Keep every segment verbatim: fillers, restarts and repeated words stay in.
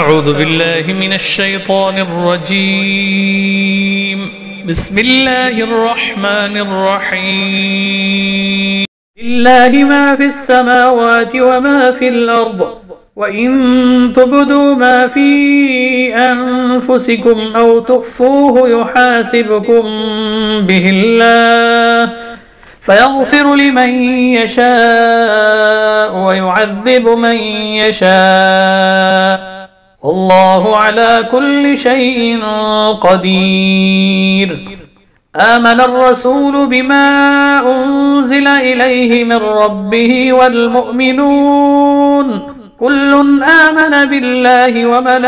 أعوذ بالله من الشيطان الرجيم. بسم الله الرحمن الرحيم. لله ما في السماوات وما في الأرض، وإن تبدوا ما في أنفسكم أو تخفوه يحاسبكم به الله فيغفر لمن يشاء ويعذب من يشاء، والله على كل شيء قدير. آمن الرسول بما أنزل إليه من ربه والمؤمنون كل آمن بالله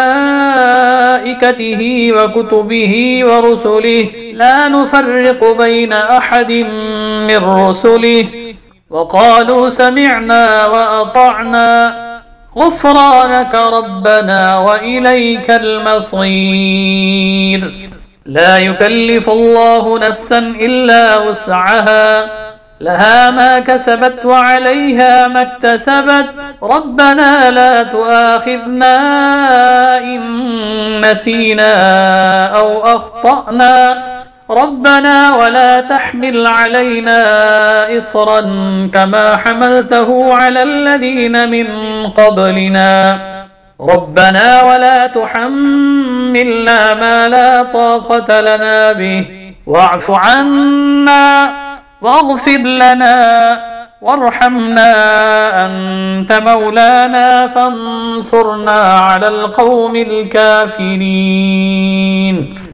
وملائكته وكتبه ورسله لا نفرق بين أحد من رسله وقالوا سمعنا وأطعنا غفرانك ربنا وإليك المصير. لا يكلف الله نفسا إلا وسعها، لها ما كسبت وعليها ما اكتسبت. ربنا لا تؤاخذنا إن نسينا أو أخطأنا، ربنا ولا تحمل علينا إصرا كما حملته على الذين من قبلنا، ربنا ولا تحملنا ما لا طاقة لنا به، واعف عنا واغفر لنا وارحمنا أنت مولانا فانصرنا على القوم الكافرين.